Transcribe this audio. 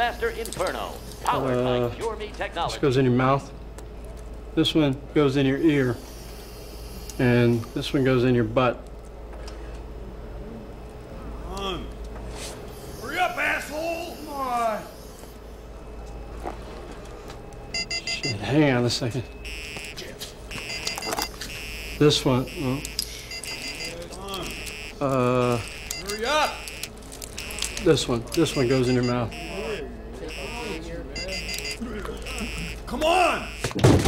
Master Inferno, powered by Pure Me technology. This goes in your mouth. This one goes in your ear. And this one goes in your butt. Come on. Hurry up, asshole! Come on. Shit, hang on a second. This one. Hurry up! This one goes in your mouth. Come on!